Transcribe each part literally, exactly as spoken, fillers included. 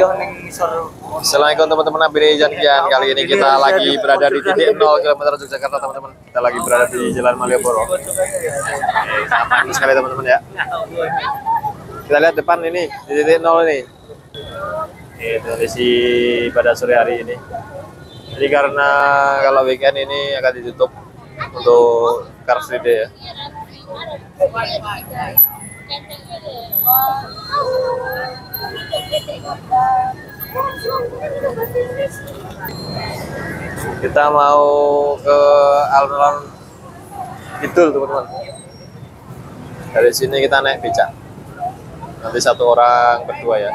yo ning ngisor. Assalamualaikum teman-teman, Abdi Janjian. Kali ini kita lagi berada di titik nol kilometer Yogyakarta teman-teman. Kita lagi berada di Jalan Malioboro. Oke, sangat pagi sekali teman-teman ya. Kita lihat depan ini di titik nol ini. Ini kondisi pada sore hari ini. Jadi karena kalau weekend ini akan ditutup untuk Car Free Day ya. Kita mau ke alun-alun Kidul teman-teman. Dari sini kita naik becak. Nanti satu orang berdua ya.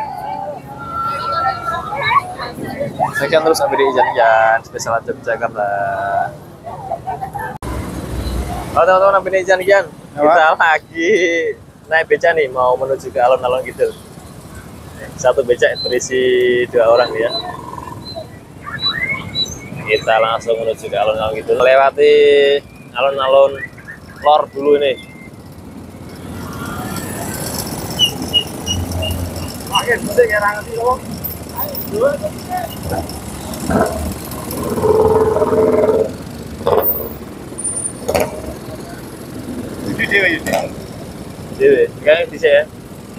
Sekian terus sampai di Janjian spesial Yogyakarta. Halo teman-teman, sampai di Janjian. Kita lagi naik becak nih, mau menuju ke alun-alun Kidul. Satu becak berisi dua orang ya. Kita langsung menuju ke alun-alun Kidul. Melewati alun-alun Lor dulu ini. Makin penting ya rangan sih loh. Ini dewe ini. Dewe, kayak bisa ya.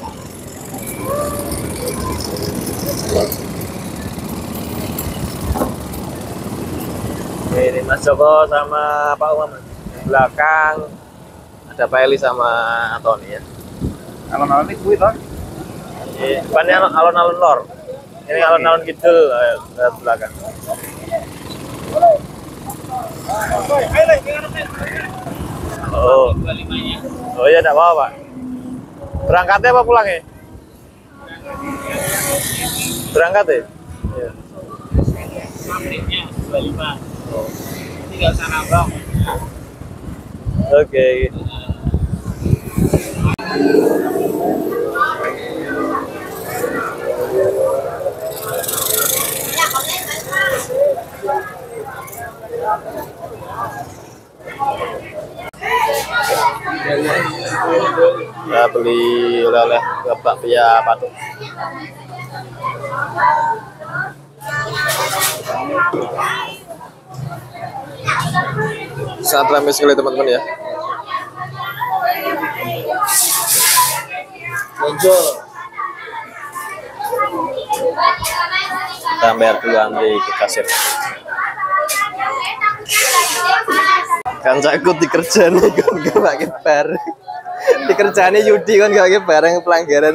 Ini Mas Joko sama Pak Umam. Di belakang ada Pak Eli sama Tony ya. Alun-alun ini kuwi toh. Ini depannya alun-alun Lor. Ini alun-alun Kidul di belakang. Oh, oh ya enggak apa-apa Pak. Berangkatnya apa pulangnya? Berangkat ya? Iya. Magnetnya dua puluh lima. Oh. Tinggal sana bang. Oke. Kita beli oleh-oleh ke bakpia Patung. Sangat ramai sekali teman-teman ya. Muncul. Kita bayar dulu nanti ke kasir. Kan cakut dikerjani kan gak pakai bar. Dikerjani Yudi kan gak pakai barang pelanggaran.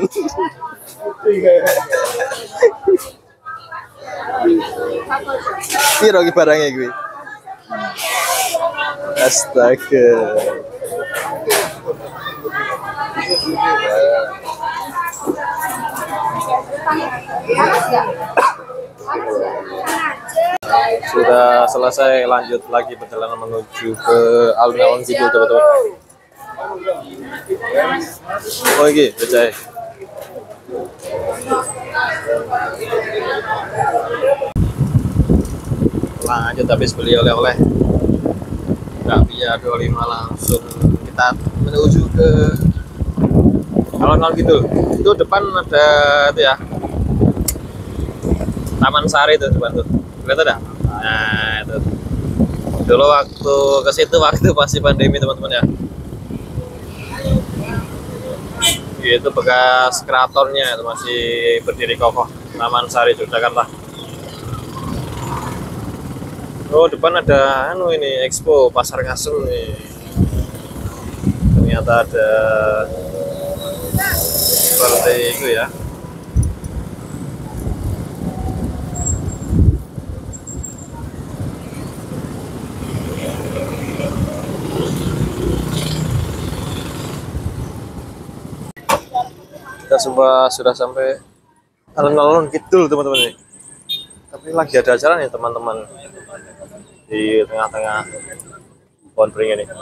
Piro ki barangnya gue? Astaga. Sudah selesai, lanjut lagi perjalanan menuju ke alun-alun Kidul teman-teman. Oh ini becak. Lanjut habis beli oleh-oleh bakpia dua puluh lima, langsung kita menuju ke alun-alun Kidul. Itu depan ada itu ya, Taman Sari itu depan tuh. Lihat ada? Nah itu. Dulu waktu ke situ waktu masih pandemi teman-teman ya. Itu bekas keratonnya itu masih berdiri kokoh, Taman Sari Yogyakarta. Oh depan ada anu ini Expo Pasar Ngasem nih. Ternyata ada seperti itu ya. Kita semua sudah sampai alun-alun Kidul teman-teman ini. Tapi lagi ada acara nih teman-teman di tengah-tengah pohon beringin ini.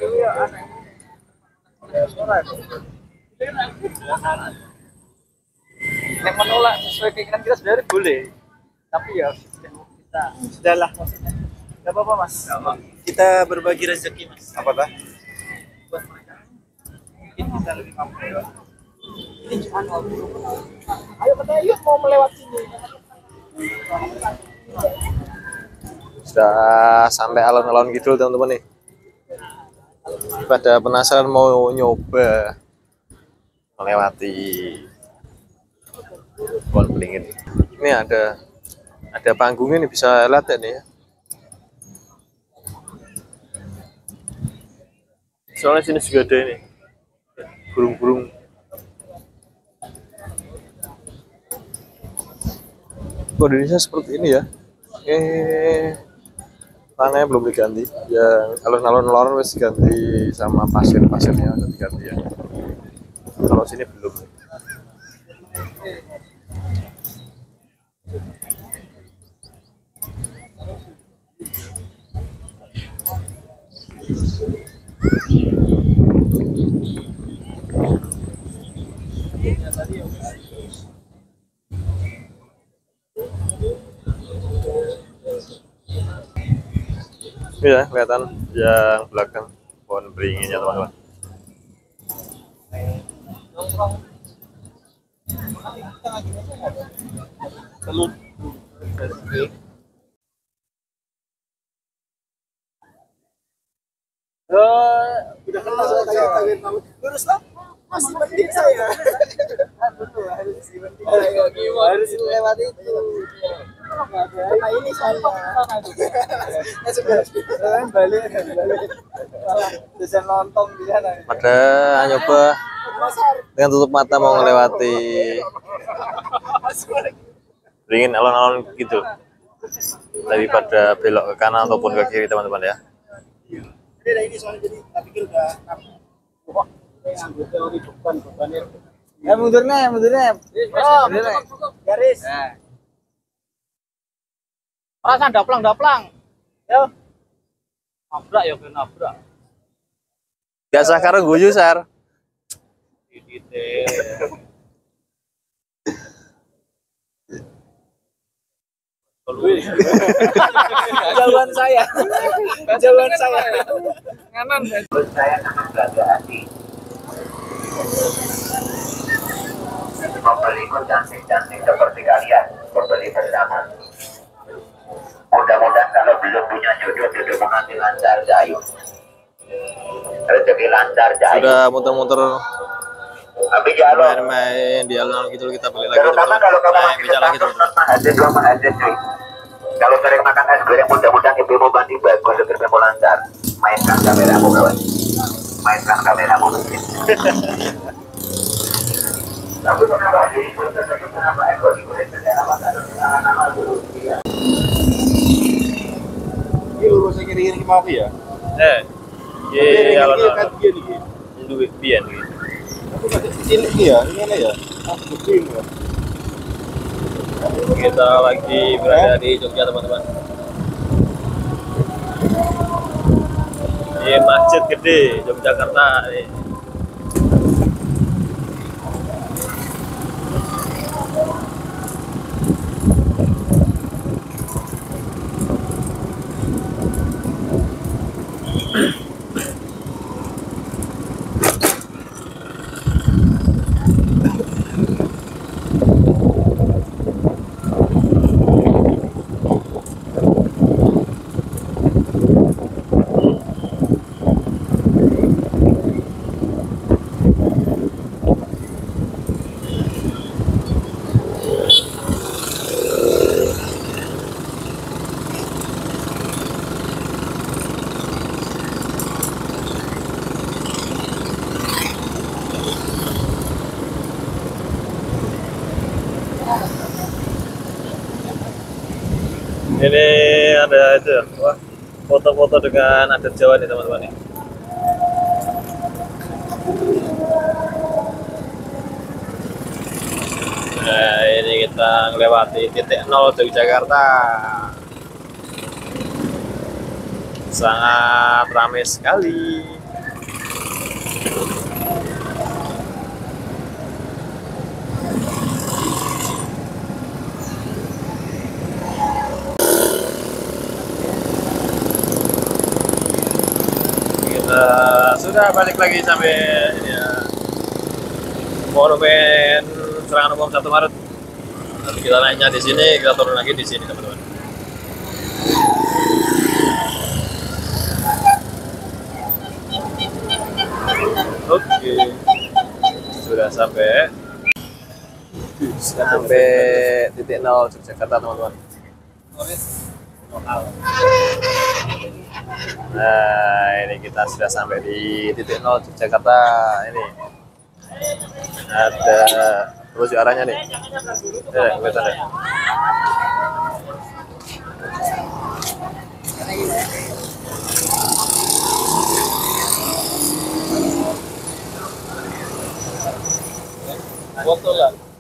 Yang menolak sesuai keinginan kita sebenarnya boleh, tapi ya kita sudahlah, nggak apa-apa mas. Kita berbagi rezeki mas. Apa dah? Buat mereka mungkin kita lebih mampu. Ini cuma ayo kata yuk mau melewati sini. Sudah sampai alun-alun Kidul teman-teman nih. Pada penasaran mau nyoba melewati Pohon Beringin. Ini ada ada panggungnya nih, bisa lihat ya nih ya. Soalnya sini juga ada ini burung-burung. Kondisinya seperti ini ya. Eh, tanahnya belum diganti. Yang alun-alun lorong wis diganti sama pasir-pasirnya udah diganti ya. Kalau sini belum. Ya, kelihatan yang belakang pohon beringinnya teman-teman. Oh, udah kenal saya tagar tagar lurus lah. Masih penting saya. Betul, harus dipenting. Harus lewati itu. Nah ini saya. Ya sudah. Balik, balik. Bisa nonton di sana. Pada nyoba dengan tutup mata mau melewati beringin alon-alon gitu, daripada belok ke kanan ataupun ke kiri teman-teman ya. Ini soalnya jadi tak pikir udah wah, teori beban bebannya. Ya mundurnya, ya mundurnya. Oh, garis. Rasa daplang daplang. Yo. Nabrak ya kena nabrak. Gak sah karo guyu sar. Dite. Jawaban saya. Jawaban saya. Kanan. Saya sangat bangga hati membeli cantik-cantik seperti kalian, membeli bersama. Mudah-mudahan kalau belum punya jodoh, jodoh mengantin lancar jayu, rezeki lancar jayu. Sudah muter-muter Tapi kalau main-main di alun-alun gitu, kita balik lagi terutama kalau kamu teman-teman. Main masih bicara lagi teman-teman. mahasiswa dua mahasiswa cuy. Kalau sering makan es goreng, mudah-mudahan ibumu mandi bagus, rezekimu lancar. Mainkan kameramu kawan, mainkan kameramu. Tapi kenapa diriku terkejut, kenapa ekor digoreng secara makanan nama dulu? Ini lurusnya kiri-kiri mau ya? Eh, iya alun-alun. Kan dia nih. Duit pian gitu. Ini ya, ini ya. Ah, begini ya. Kita lagi berada di Jogja teman-teman. Ini masjid gede Yogyakarta. Ini ada itu, wah, foto-foto dengan adat Jawa nih teman-teman nih. Nah, ini kita melewati titik nol Yogyakarta. Sangat ramai sekali. Kita sudah balik lagi sampai ini ya, monumen serangan umum satu Maret. Nanti kita naiknya di sini, kita turun lagi di sini teman-teman. Oke, sudah sampai sampai titik nol Yogyakarta teman-teman. Nah, ini kita sudah sampai di titik nol Yogyakarta. Ini ada terus arahnya nih. Eh, kelihatan ya? Foto lah.